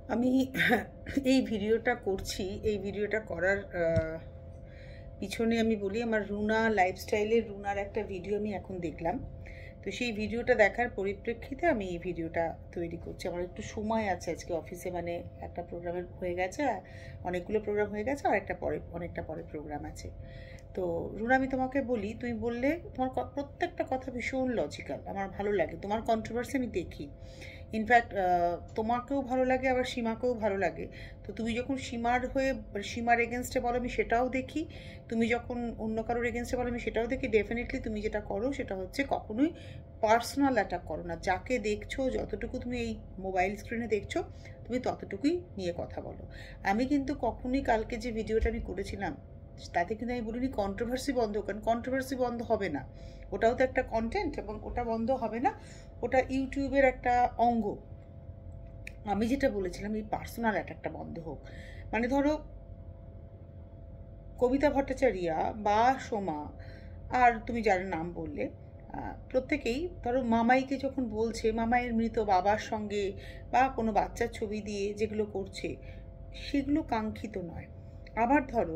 আমি এই ভিডিওটা করছি। এই ভিডিওটা করার পিছনে আমি বলি, আমার রুনা লাইফস্টাইলের রুনার একটা ভিডিও আমি এখন দেখলাম। তো সেই ভিডিওটা দেখার পরিপ্রেক্ষিতে আমি এই ভিডিওটা তৈরি করছি। আমার একটু সময় আছে আজকে অফিসে, মানে একটা প্রোগ্রামের হয়ে গেছে, অনেকগুলো প্রোগ্রাম হয়ে গেছে, আর অনেকটা পরে প্রোগ্রাম আছে। তো রুনা, আমি তোমাকে বলি, তুমি বললে তোমার প্রত্যেকটা কথা ভীষণ লজিক্যাল, আমার ভালো লাগে। তোমার কন্ট্রোভার্সি আমি দেখি, ইনফ্যাক্ট তোমাকেও ভালো লাগে, আবার সীমাকেও ভালো লাগে। তো তুমি যখন সীমার এগেনস্টে বলো, আমি সেটাও দেখি। তুমি যখন অন্য কারোর এগেনস্টে বলো, আমি সেটাও দেখি। ডেফিনেটলি তুমি যেটা করো সেটা হচ্ছে কখনোই পার্সোনাল অ্যাটাক করো না। যাকে দেখছো, যতটুকু তুমি এই মোবাইল স্ক্রিনে দেখছো, তুমি ততটুকুই নিয়ে কথা বলো। আমি কিন্তু কখনোই কালকে যে ভিডিওটা আমি করেছিলাম তাতে কিন্তু আমি বলিনি কন্ট্রোভার্সি বন্ধ, কারণ কন্ট্রোভার্সি বন্ধ হবে না। ওটাও তো একটা কন্টেন্ট, এবং ওটা বন্ধ হবে না, ওটা ইউটিউবের একটা অঙ্গ। আমি যেটা বলেছিলাম, এই পার্সোনাল অ্যাটাকটা বন্ধ হোক। মানে ধরো, কবিতা ভট্টাচার্যা বা সোমা, আর তুমি যার নাম বললে, প্রত্যেকেই ধরো মামাইকে যখন বলছে, মামাইয়ের মৃত বাবার সঙ্গে বা কোনো বাচ্চার ছবি দিয়ে যেগুলো করছে, সেগুলো কাঙ্ক্ষিত নয়। আবার ধরো,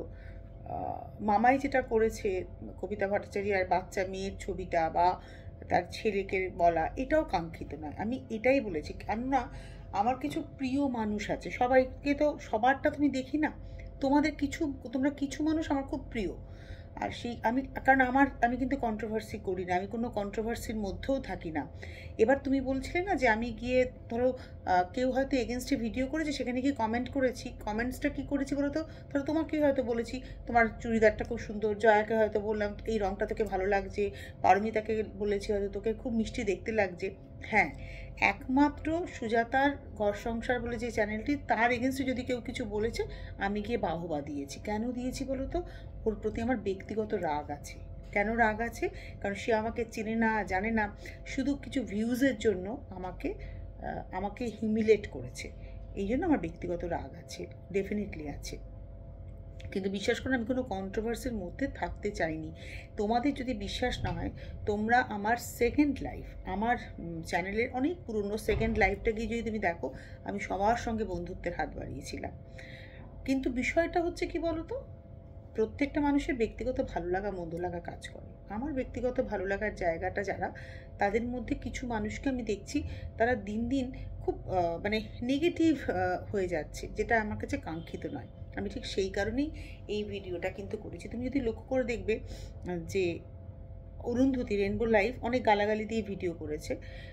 মামাই যেটা করেছে, কবিতা ভট্টাচার্য আর বাচ্চা মেয়ের ছবিটা বা তার ছেলেকে বলা, এটাও কাঙ্ক্ষিত নয়। আমি এটাই বলেছি, কেননা আমার কিছু প্রিয় মানুষ আছে। সবাইকে তো সবারটা তুমি দেখি না। তোমরা কিছু মানুষ আমার খুব প্রিয়। আর সেই কারণ আমি কিন্তু কন্ট্রোভার্সি করি না, আমি কোনো কন্ট্রোভার্সির মধ্যেও থাকি না। এবার তুমি বলছিলে না যে আমি গিয়ে ধরো কেউ হয়তো এগেনস্টে ভিডিও করেছে, সেখানে গিয়ে কমেন্ট করেছি। কমেন্টসটা কী করেছি বলো তো? ধরো তোমাকে হয়তো বলেছি তোমার চুড়িদারটা খুব সুন্দর, জয়াকে হয়তো বললাম এই রঙটা তোকে ভালো লাগছে, পারমিতাকে বলেছি হয়তো তোকে খুব মিষ্টি দেখতে লাগছে। হ্যাঁ, একমাত্র সুজাতার ঘর সংসার বলে যে চ্যানেলটি, তার এগেনস্টে যদি কেউ কিছু বলেছে, আমি গিয়ে বাহবা দিয়েছি। কেন দিয়েছি বলো তো? ওর প্রতি আমার ব্যক্তিগত রাগ আছে। কেন রাগ আছে? কারণ সে আমাকে চেনে না, জানে না, শুধু কিছু ভিউজের জন্য আমাকে হিউমিলেট করেছে। এই জন্য আমার ব্যক্তিগত রাগ আছে, ডেফিনেটলি আছে। কিন্তু বিশ্বাস করো, আমি কোনো কন্ট্রোভার্সির মধ্যে থাকতে চাইনি। তোমাদের যদি বিশ্বাস না হয়, তোমরা আমার সেকেন্ড লাইফ, আমার চ্যানেলের অনেক পুরনো সেকেন্ড লাইফটা গিয়ে যদি তুমি দেখো, আমি সবার সঙ্গে বন্ধুত্বের হাত বাড়িয়েছিলাম। কিন্তু বিষয়টা হচ্ছে কি বলো তো, প্রত্যেকটা মানুষের ব্যক্তিগত ভালো লাগা মন্দ লাগা কাজ করে। আমার ব্যক্তিগত ভালো লাগার জায়গাটা যারা, তাদের মধ্যে কিছু মানুষকে আমি দেখছি তারা দিন দিন খুব মানে নেগেটিভ হয়ে যাচ্ছে, যেটা আমার কাছে কাঙ্ক্ষিত নয়। আমি ঠিক সেই কারণেই এই ভিডিওটা কিন্তু করেছি। তুমি যদি লক্ষ্য করে দেখবে যে অরুন্ধতী রেনবো লাইফ অনেক গালাগালি দিয়ে ভিডিও করেছে।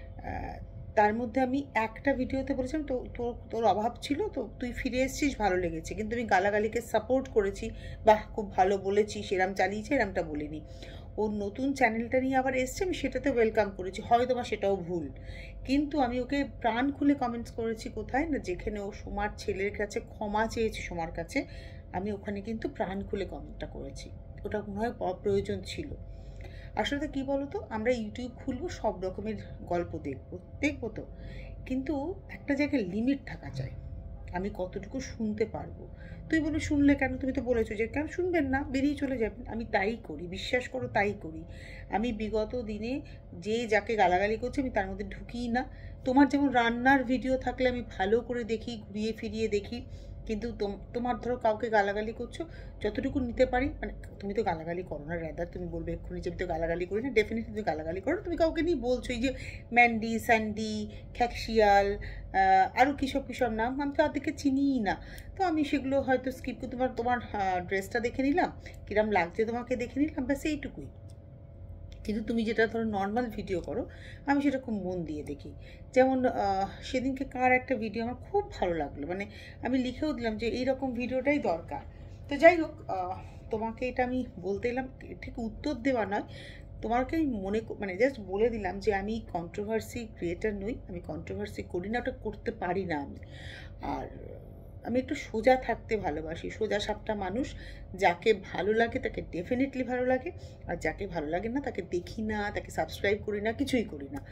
তার মধ্যে আমি একটা ভিডিওতে বলেছিলাম, তো তোর অভাব ছিল, তো তুই ফিরে এসেছিস, ভালো লেগেছে। কিন্তু আমি গালাগালিকে সাপোর্ট করেছি, বাহ খুব ভালো বলেছিস, এরম চালিয়েছে, এরমটা বলিনি। ওর নতুন চ্যানেলটা নিয়ে আবার এসছে, আমি সেটাতে ওয়েলকাম করেছি, হয়তো বা সেটাও ভুল। কিন্তু আমি ওকে প্রাণ খুলে কমেন্টস করেছি কোথায় না, যেখানে ও সোমার ছেলের কাছে ক্ষমা চেয়েছে, সোমার কাছে, আমি ওখানে কিন্তু প্রাণ খুলে কমেন্টটা করেছি। ওটা মনে হয় প্রয়োজন ছিল। আসলে কী বলো তো, আমরা ইউটিউব খুলবো, সব রকমের গল্প দেখবো তো, কিন্তু একটা জায়গায় লিমিট থাকা চাই। আমি কতটুকু শুনতে পারবো। তুই বলে শুনলে কেন? তুমি তো বলেছো যে কেন শুনবেন না, বেরিয়ে চলে যাবেন। আমি তাই করি, বিশ্বাস করো, তাই করি। আমি বিগত দিনে যে যাকে গালাগালি করছে, আমি তার মধ্যে ঢুকিই না। তোমার যেমন রান্নার ভিডিও থাকলে আমি ভালো করে দেখি, ঘুরিয়ে ফিরিয়ে দেখি। কিন্তু তোমার ধরো কাউকে গালাগালি করছো, যতটুকু নিতে পারি, মানে তুমি তো গালাগালি করো না, রাদার তুমি বলবে এক্ষুনি যে আমি তো গালাগালি করি না। ডেফিনেটলি তুমি গালাগালি করো, তুমি কাউকে নিয়ে বলছো, এই যে ম্যান্ডি, স্যান্ডি, খ্যাকশিয়াল, আরও কীসব নাম, আমি তো তাদেরকে চিনিই না। তো আমি সেগুলো হয়তো স্কিপ করে তোমার ড্রেসটা দেখে নিলাম, কিরম লাগছে তোমাকে দেখে নিলাম, ব্যাস এইটুকুই। কিন্তু তুমি যেটা ধরো নর্মাল ভিডিও করো, আমি সেটা খুব মন দিয়ে দেখি। যেমন সেদিনকে কার একটা ভিডিও আমার খুব ভালো লাগলো, মানে আমি লিখেও দিলাম যে এইরকম ভিডিওটাই দরকার। তো যাই হোক, তোমাকে এটা আমি বলতে এলাম, ঠিক উত্তর দেওয়া নয়, তোমাকে আমি মানে জাস্ট বলে দিলাম যে আমি কন্ট্রোভার্সি ক্রিয়েটার নই, আমি কন্ট্রোভার্সি করি না, ওটা করতে পারি না আমি। আর আমি একটু সোজা থাকতে ভালোবাসি, সোজা সাপটা মানুষ। যাকে ভালো লাগে তাকে ডেফিনেটলি ভালো লাগে, আর যাকে ভালো লাগে না তাকে দেখি না, তাকে সাবস্ক্রাইব করি না, কিছুই করি না।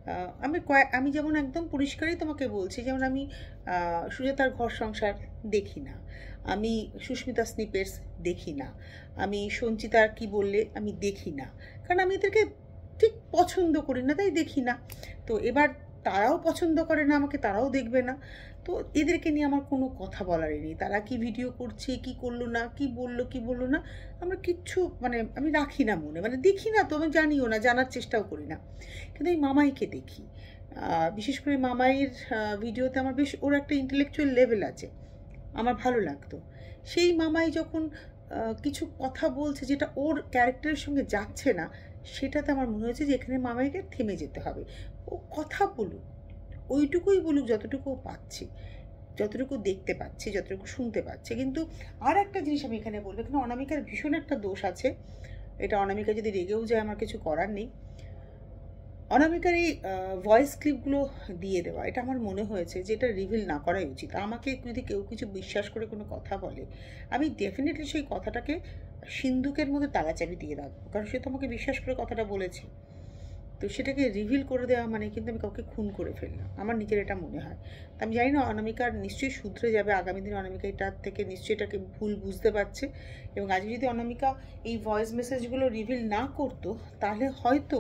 আমি যেমন একদম পরিষ্কারই তোমাকে বলছি, যেমন আমি সুজাতার ঘর সংসার দেখি না, আমি সুস্মিতা স্নিপেটস দেখি না, আমি সঞ্চিতার কি বললে আমি দেখি না, কারণ আমি এদেরকে ঠিক পছন্দ করি না, তাই দেখি না। তো এবার তারাও পছন্দ করে না আমাকে, তারাও দেখবে না। তো এদেরকে নিয়ে আমার কোনো কথা বলারই নেই। তারা কি ভিডিও করছে, কি করলো না, কি বললো না, আমরা কিচ্ছু মানে আমি রাখি না মনে, মানে দেখি না তো, আমি জানিও না, জানার চেষ্টাও করি না। কিন্তু এই মামাইকে দেখি, বিশেষ করে মামাইয়ের ভিডিওতে আমার বেশ, ওর একটা ইন্টেলেকচুয়াল লেভেল আছে, আমার ভালো লাগতো। সেই মামাই যখন কিছু কথা বলছে যেটা ওর ক্যারেক্টারের সঙ্গে যাচ্ছে না, সেটাতে আমার মনে হয়েছে যে এখানে মামাইকে থেমে যেতে হবে। ও কথা বলুক, ওইটুকুই বলুক যতটুকু ও পাচ্ছে, যতটুকু দেখতে পাচ্ছি, যতটুকু শুনতে পাচ্ছে। কিন্তু আর একটা জিনিস আমি এখানে বলবো, এখানে অনামিকার ভীষণ একটা দোষ আছে। এটা অনামিকা যদি রেগেও যায় আমার কিছু করার নেই। অনামিকার এই ভয়েস ক্লিপগুলো দিয়ে দেওয়া, এটা আমার মনে হয়েছে যে এটা রিভিল না করাই উচিত। আমাকে যদি কেউ কিছু বিশ্বাস করে কোনো কথা বলে, আমি ডেফিনেটলি সেই কথাটাকে সিন্ধুকের মধ্যে তালাচাবি দিয়ে রাখবো, কারণ সে তো আমাকে বিশ্বাস করে কথাটা বলেছে। তো সেটাকে রিভিল করে দেওয়া মানে কিন্তু আমি কাউকে খুন করে ফেললাম, আমার নিজের এটা মনে হয়। তো আমি জানি না, অনামিকার নিশ্চয়ই শুধরে যাবে আগামী দিনে, অনামিকা এটার থেকে নিশ্চয়ই এটাকে ভুল বুঝতে পারছে। এবং আজকে যদি অনামিকা এই ভয়েস মেসেজগুলো রিভিল না করতো, তাহলে হয়তো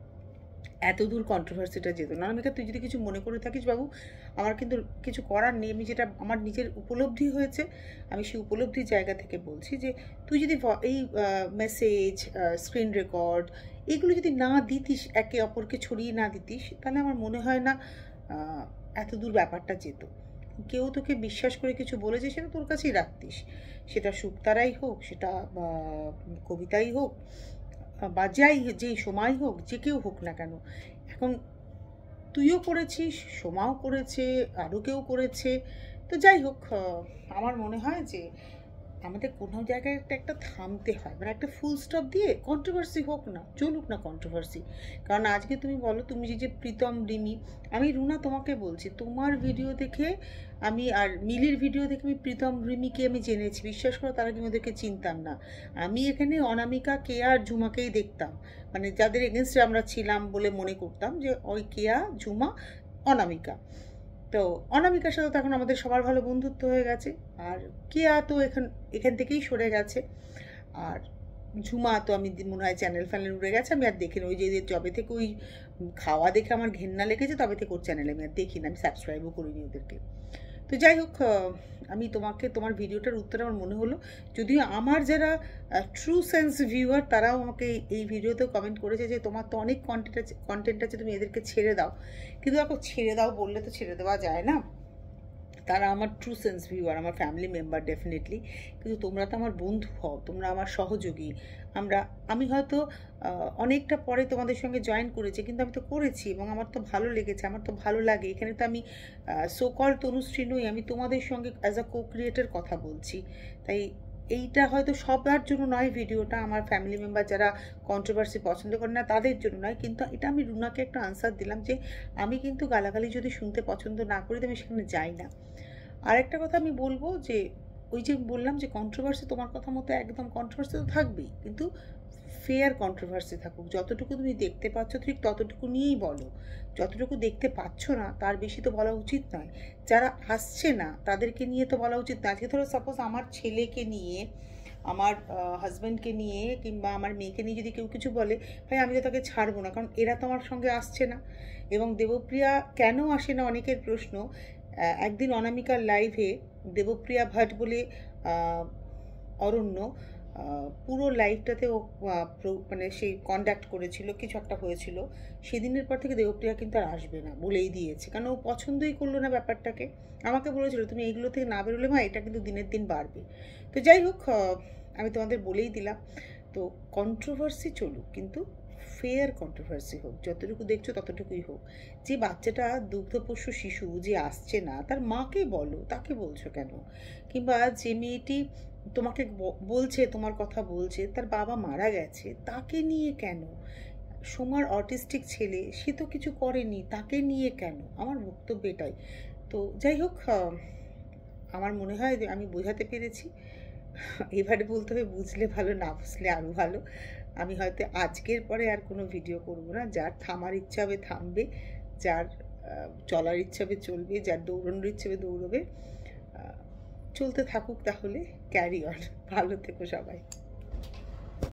এত দূর কন্ট্রোভার্সিটা যেত না। অনামিকা, তুই যদি কিছু মনে করে থাকিস বাবু, আমার কিন্তু কিছু করার নেই। আমি যেটা আমার নিজের উপলব্ধি হয়েছে, আমি সেই উপলব্ধির জায়গা থেকে বলছি যে তুই যদি এই মেসেজ, স্ক্রিন রেকর্ড, এগুলো যদি না দিতিস, একে অপরকে ছড়িয়ে না দিতিস, তাহলে আমার মনে হয় না এত দূর ব্যাপারটা যেত। কেউ তোকে বিশ্বাস করে কিছু বলেছে, সেটা তোর কাছেই রাখতিস, সেটা শুকতারাই হোক, সেটা কবিতাই হোক, বা যেই সময় হোক, যে কেউ হোক না কেন। এখন তুইও করেছিস, সোমাও করেছে, আরও কেউ করেছে। তো যাই হোক, আমার মনে হয় যে আমাদের কোনো জায়গায় একটা থামতে হয়, মানে একটা ফুল স্টপ দিয়ে, কন্ট্রোভার্সি হোক না, চলুক না কন্ট্রোভার্সি। কারণ আজকে তুমি বলো, তুমি যে প্রীতম রিমি, আমি রুনা তোমাকে বলছি, তোমার ভিডিও দেখে আমি, আর মিলির ভিডিও দেখে আমি প্রীতম রিমিকে আমি জেনেছি। বিশ্বাস করো, তার আগে ওদেরকে চিনতাম না। আমি এখানে অনামিকা, কেয়া আর ঝুমাকেই দেখতাম, মানে যাদের এগেনস্টে আমরা ছিলাম বলে মনে করতাম যে ওই কেয়া, ঝুমা, অনামিকা। তো অনামিকার সাথে তো এখন আমাদের সবার ভালো বন্ধুত্ব হয়ে গেছে, আর কেয়া তো এখান থেকেই সরে গেছে, আর ঝুমা তো আমি মনে হয় চ্যানেল ফ্যানেল উড়ে গেছে, আমি আর দেখিনি। ওই যে যবে থেকে ওই খাওয়া দেখে আমার ঘেন্না লেগেছে, তবে থেকে ওর চ্যানেলে আমি আর দেখি না, আমি সাবস্ক্রাইবও করিনি ওদেরকে। তো যাই হোক, আমি তোমার ভিডিওটার উত্তরে আমার মনে হলো, যদিও আমার যারা ট্রু সেন্স ভিউয়ার, তারাও আমাকে এই ভিডিওতেও কমেন্ট করেছে যে তোমার তো অনেক কন্টেন্ট আছে, তুমি এদেরকে ছেড়ে দাও। কিন্তু দেখো, ছেড়ে দাও বললে তো ছেড়ে দেওয়া যায় না। তারা আমার ট্রু সেন্স ভিউয়ার, আমার ফ্যামিলি মেম্বার ডেফিনেটলি। কিন্তু তোমরা তো আমার বন্ধু হও, তোমরা আমার সহযোগী। আমি হয়তো অনেকটা পরে তোমাদের সঙ্গে জয়েন করেছি, কিন্তু আমি তো করেছি এবং আমার তো ভালো লেগেছে, আমার তো ভালো লাগে। এখানে তো আমি সোকল তনুশ্রী নই, আমি তোমাদের সঙ্গে অ্যাজ আ কো ক্রিয়েটর কথা বলছি। তাই এইটা হয়তো সবার জন্য নয় ভিডিওটা, আমার ফ্যামিলি মেম্বার যারা কন্ট্রোভার্সি পছন্দ করে না তাদের জন্য নয়, কিন্তু এটা আমি রুনাকে একটা আনসার দিলাম যে আমি কিন্তু গালাগালি যদি শুনতে পছন্দ না করি, তো আমি সেখানে যাই না। আরেকটা কথা আমি বলবো যে ওই যে বললাম যে কন্ট্রোভার্সি, তোমার কথা মতো একদম কন্ট্রোভার্সি তো থাকবেই, কিন্তু ফেয়ার কন্ট্রোভার্সি থাকুক। যতটুকু তুমি দেখতে পাচ্ছ ঠিক ততটুকু নিয়েই বলো, যতটুকু দেখতে পাচ্ছ না তার বেশি তো বলা উচিত নয়। যারা আসছে না তাদেরকে নিয়ে তো বলা উচিত না। আজকে ধরো সাপোজ আমার ছেলেকে নিয়ে, আমার হাজব্যান্ডকে নিয়ে, কিংবা আমার মেয়েকে নিয়ে যদি কেউ কিছু বলে, ভাই আমি তো তাকে ছাড়বো না, কারণ এরা তো আমার সঙ্গে আসছে না। এবং দেবপ্রিয়া কেন আসে না অনেকের প্রশ্ন। একদিন অনামিকার লাইভে দেবপ্রিয়া ভাট বলে অরণ্য পুরো লাইভটাতে ও মানে সেই কন্ডাক্ট করেছিল, কিছু একটা হয়েছিল। সেদিনের পর থেকে দেবপ্রিয়া কিন্তু আর আসবে না বলেই দিয়েছে, কারণ ও পছন্দই করলো না ব্যাপারটাকে। আমাকে বলেছিল তুমি এইগুলো থেকে না বেরোলে মা এটা কিন্তু দিনের দিন বাড়বে। তো যাই হোক, আমি তোমাদের বলেই দিলাম। তো কন্ট্রোভার্সি চলুক, কিন্তু ফেয়ার কন্ট্রোভার্সি হোক, যতটুকু দেখছো ততটুকুই হোক। যে বাচ্চাটা দুগ্ধপোষ্য শিশু যে আসছে না, তার মাকে বলো, তাকে বলছো কেন? কিংবা যে মেয়েটি তোমাকে বলছে, তোমার কথা বলছে, তার বাবা মারা গেছে, তাকে নিয়ে কেন? সোমার অটিস্টিক ছেলে, সে তো কিছু করেনি, তাকে নিয়ে কেন? আমার বক্তব্য এটাই। তো যাই হোক, আমার মনে হয় যে আমি বোঝাতে পেরেছি। এবারে বলতে হবে বুঝলে ভালো, না বুঝলে আরও ভালো। আমি হয়তো আজকের পরে আর কোনো ভিডিও করব না। যার থামার ইচ্ছা হবে থামবে, যার চলার ইচ্ছা হবে চলবে, যার দৌড়ানোর ইচ্ছে হবে দৌড়বে। চলতে থাকুক তাহলে, ক্যারি অন। ভালো থেকো সবাই।